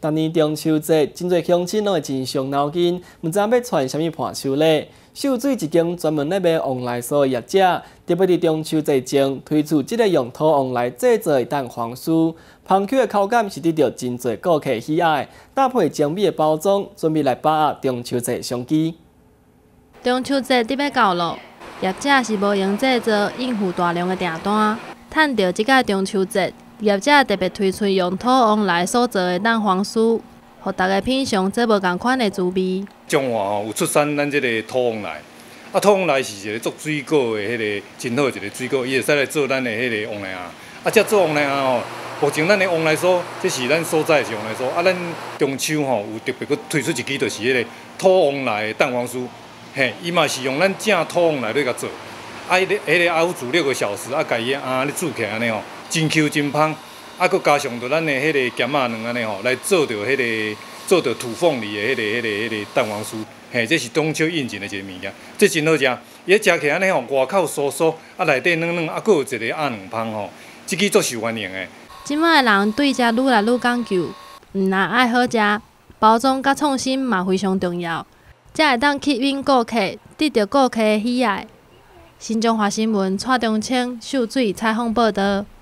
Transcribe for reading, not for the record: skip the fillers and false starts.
当年中秋节，真侪乡亲拢会真伤脑筋，唔知要传什么伴手礼。秀水一间专门咧卖旺来酥的业者，特别伫中秋节前推出这个用土旺来制作的蛋黄酥，香 Q 的口感是得到真侪顾客喜爱，搭配精美的包装，准备来把握中秋节商机。 中秋节伫要到咯，业者是无用制作应付大量的订单，趁着即个中秋节。业者特别推出用土旺来所做的蛋黄酥，互大家品尝这无共款的滋味。 中华有出产咱这个土旺来，土旺来是一个做水果的迄个真好一个水果，伊会使来做咱的迄个旺来啊。这做旺来目前咱的旺来酥，这是咱所在的是旺来酥。咱中秋有特别佮推出一支，就是迄个土旺来的蛋黄酥。伊嘛是用咱正土旺来咧甲做，迄个熬煮6个小时，甲伊咧煮起来安尼真 Q 真香，佮加上着咱的迄个咸仔卵安尼来做着土凤梨的迄个蛋黄酥，这是中秋应景的一个物件，这真好食。伊食起来安尼外口酥酥，内底软软，佮有一个鸭卵芳这支足受欢迎的。 即摆人对这愈来愈讲究，毋但爱好食，包装甲创新嘛非常重要，才会当吸引顾客，得到顾客的喜爱。新中华新闻蔡中清秀水采访报道。